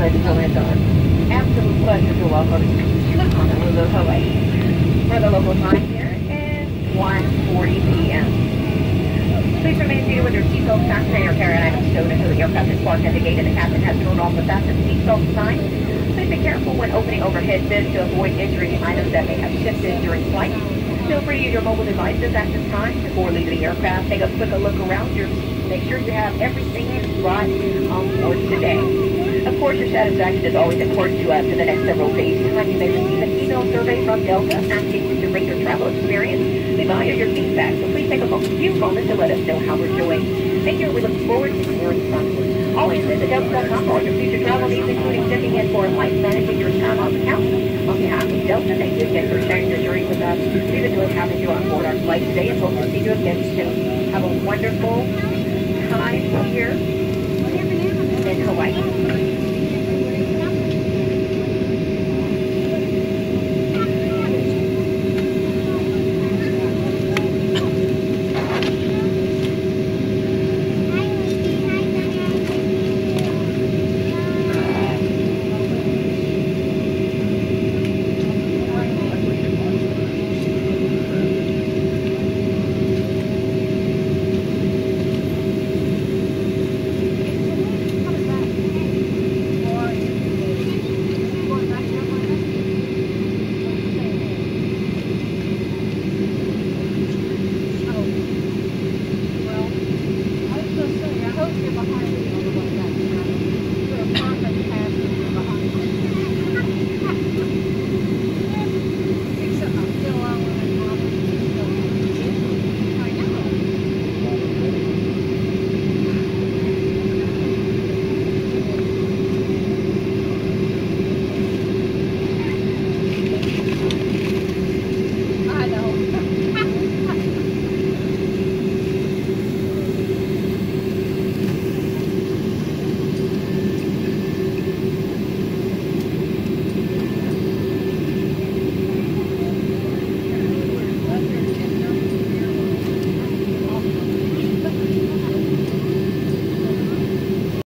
Ladies and gentlemen, it's an absolute pleasure to welcome you to the Honolulu, Hawaii. For the local time here is 1:40 p.m. Please remain seated with your seatbelt fastened and your carry-on items stowed until the aircraft is parked at the gate and the captain has turned off the fasten seatbelt sign. Please be careful when opening overhead bins to avoid injuring items that may have shifted during flight. Feel free to use your mobile devices at this time. Before leaving the aircraft, take a quick look around your seat. Make sure you have everything you brought on board today. Of course, your satisfaction is always important to us. In the next several days, you may receive an email survey from Delta asking you to rate your travel experience. We value your feedback, so please take a few moments to let us know how we're doing. Thank you. We look forward to hearing from you. Always visit Delta.com for all your future travel needs, including checking in for a flight, managing your time-off account. On behalf of Delta, thank you again for sharing your journey with us. We've enjoyed having you on board our flight today and hope to see you again soon. Have a wonderful time here